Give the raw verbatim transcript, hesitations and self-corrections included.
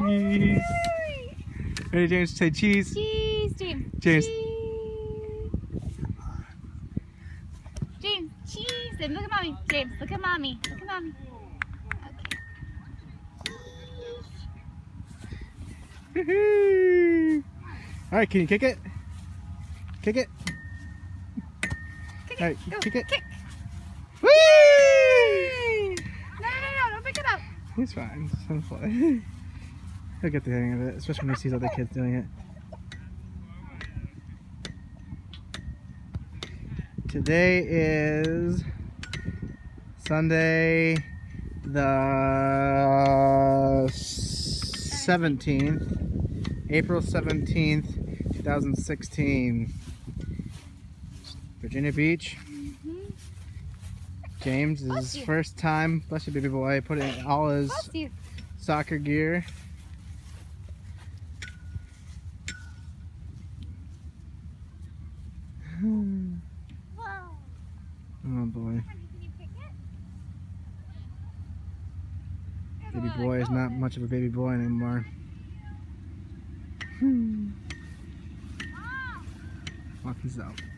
Cheese. Ready, James? Say cheese. Cheese, James. James. Cheese. James, cheese. And look at mommy. James, look at mommy. Look at mommy. Okay. All right, can you kick it? Kick it. Kick All right, it. Go. kick it. Kick. Whee! No, no, no, don't pick it up. He's fine. It's fun play. He'll get the hang of it, especially when he sees other kids doing it. Today is Sunday the seventeenth, April seventeenth, two thousand sixteen. Virginia Beach. Mm-hmm. James is his first time, bless you baby boy, putting all his soccer gear. Oh boy. Baby boy is not much of a baby boy anymore. Walk these out.